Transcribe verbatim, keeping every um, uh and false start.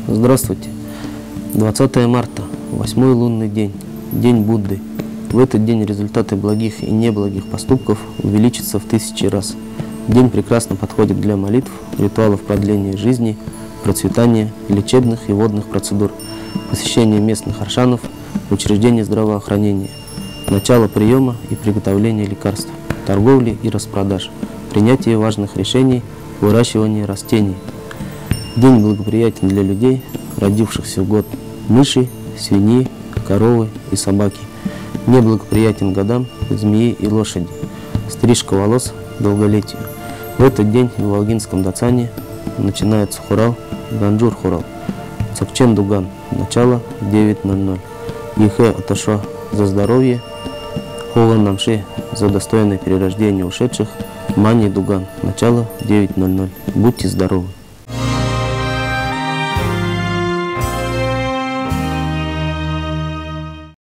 Здравствуйте. двадцатое марта, восьмой лунный день, день Будды. В этот день результаты благих и неблагих поступков увеличатся в тысячи раз. День прекрасно подходит для молитв, ритуалов продления жизни, процветания, лечебных и водных процедур, посещения местных аршанов, учреждений здравоохранения, начало приема и приготовления лекарств, торговли и распродаж, принятие важных решений, выращивание растений. День благоприятен для людей, родившихся в год мыши, свиньи, коровы и собаки. Неблагоприятен годам змеи и лошади. Стрижка волос долголетию. В этот день в Волгинском Дацане начинается хурал, Ганджур хурал. Цокчен Дуган. Начало девять ноль ноль. Ихэ Аташо за здоровье. Хоган Намши за достойное перерождение ушедших. Мани Дуган. Начало девять ноль ноль. Будьте здоровы.